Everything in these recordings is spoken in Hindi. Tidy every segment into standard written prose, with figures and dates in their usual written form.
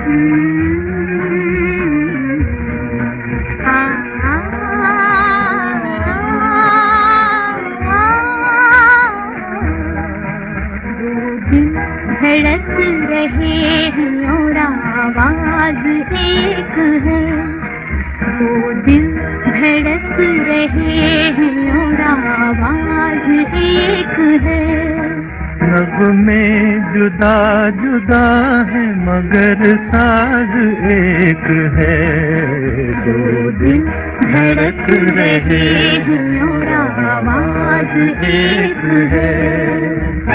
धड़क रहे हैं और आवाज एक है, वो दिल धड़क रहे हैं और आवाज एक है। नग़्मे जुदा जुदा है मगर साज एक है, दो दिल धड़क रहे हैं और आवाज एक है।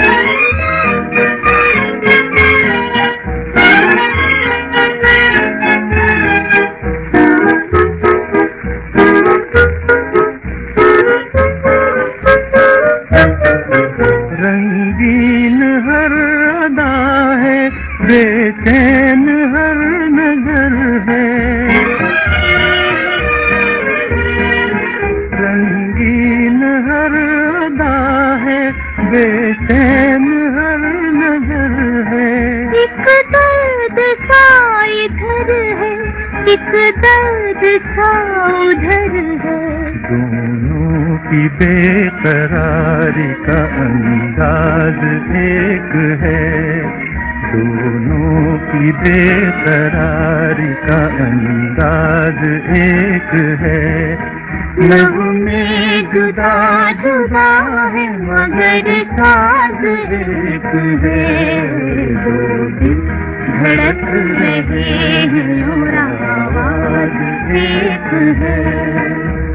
रंगीन हर अदा है, बेचैन हर नजर है, रंगीन हर अदा है, बेचैन हर नजर है। एक दर्द सा इधर है, एक दर्द सा उधर है, दोनों की बेकरारी का अंदाज एक है, दोनों की बेकरारी का अंदाज एक है। नग़्मे जुदा जुदा है मगर साज एक है, दो दिल धड़क रहे हैं और आवाज एक है।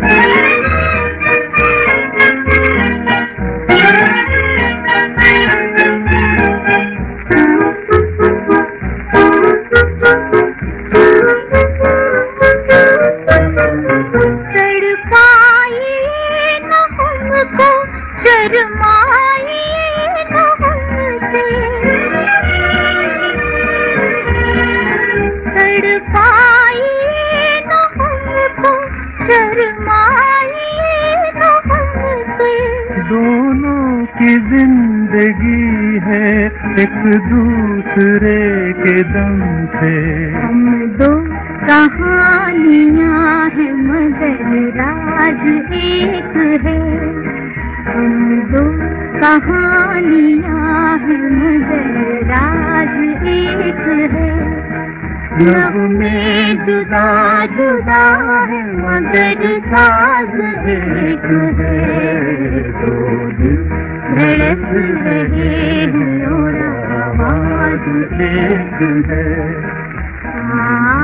शर्माए न हमसे, तड़पाए न हमको, शर्माए न हमसे। दोनों की जिंदगी है एक दूसरे के दम से, हम दो कहानियाँ हैं मगर राज एक है, हम दो कहानियाँ हैं मगर राज एक है। नग़्मे जुदा जुदा है मगर साज एक है, दो दिल धड़क रहे हैं और आवाज एक है।